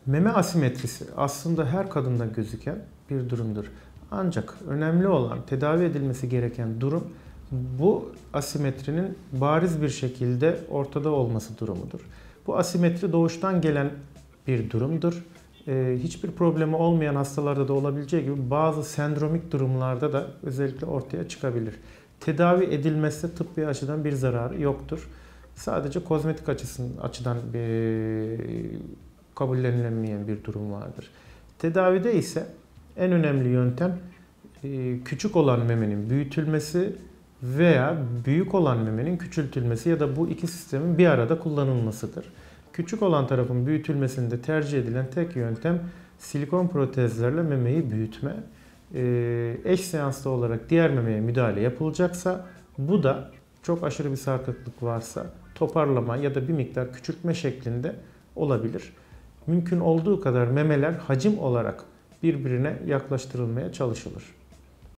Meme asimetrisi aslında her kadında gözüken bir durumdur. Ancak önemli olan, tedavi edilmesi gereken durum bu asimetrinin bariz bir şekilde ortada olması durumudur. Bu asimetri doğuştan gelen bir durumdur. Hiçbir problemi olmayan hastalarda da olabileceği gibi bazı sendromik durumlarda da özellikle ortaya çıkabilir. Tedavi edilmezse tıbbi açıdan bir zararı yoktur. Sadece kozmetik açıdan kabullenilemeyen bir durum vardır. Tedavide ise en önemli yöntem küçük olan memenin büyütülmesi veya büyük olan memenin küçültülmesi ya da bu iki sistemin bir arada kullanılmasıdır. Küçük olan tarafın büyütülmesinde tercih edilen tek yöntem silikon protezlerle memeyi büyütme. Eş seanslı olarak diğer memeye müdahale yapılacaksa bu da çok aşırı bir sarkıklık varsa toparlama ya da bir miktar küçültme şeklinde olabilir. Mümkün olduğu kadar memeler hacim olarak birbirine yaklaştırılmaya çalışılır.